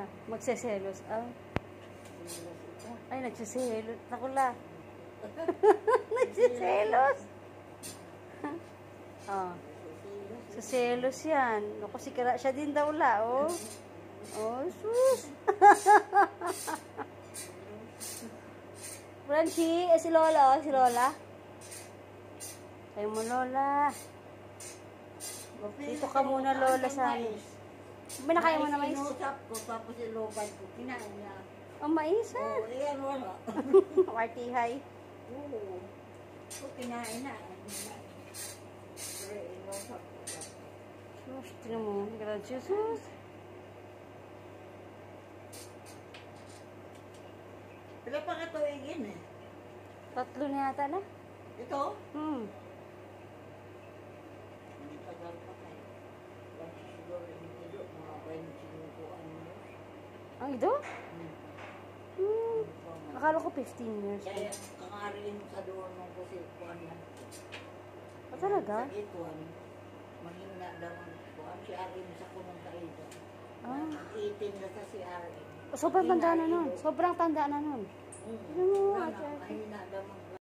Magseselos. Ah. Ay, nagsiselos. Nakula. Nagsiselos. Oh. Seselos yan. Naku, sikara siya din daw la, oh. Oh, sus. Francie, si Lola, oh, si Lola. Sayo mo, Lola. Dito ka muna, Lola, sa amin. Binakaya mo na mais? Sinusap ko, tapos iloban ko. Kinain niya. Oh, mais, ha? Oo, iyan wala. Martihay. Oo. So, kinain na. Pero inosap ko. Sus, tinan mo. Gracias, sus. Pila pa katuigin eh. 3 na yata na. Ito? Hindi tagal pa kayo. Kasi siguro yung ilo, mga 25 ano. Ang ido? Akala ko 15 years. Kaya kangarin sa doon nung kasi kuhan na. Ah, talaga? Sa ituan, mahina daw ang kuhan. Si Arin sa kunong kaida. Ah. 18 na sa si Arin. Sobrang tanda na nun. Sobrang tanda na nun. Mahina daw ang